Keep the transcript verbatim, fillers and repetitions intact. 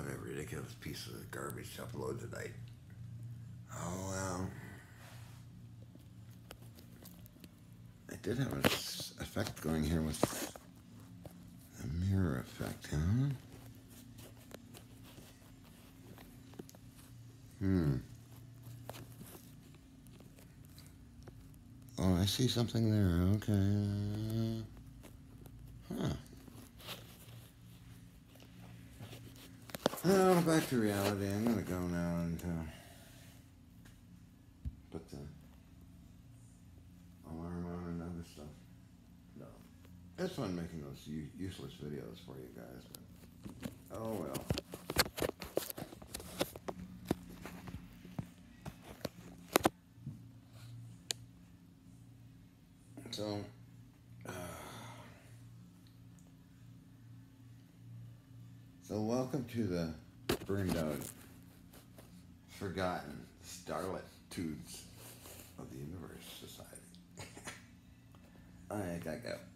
What a ridiculous piece of garbage to upload tonight. Oh well. I did have an effect going here with the mirror effect, huh? Hmm. Oh, I see something there. Okay. Huh. Oh, back to reality. I'm gonna go now and uh, put the alarm on and other stuff. No. It's fun making those u- useless videos for you guys, but oh well. So, uh, so welcome to the burned out, forgotten starlet tudes of the Universe Society. I gotta go.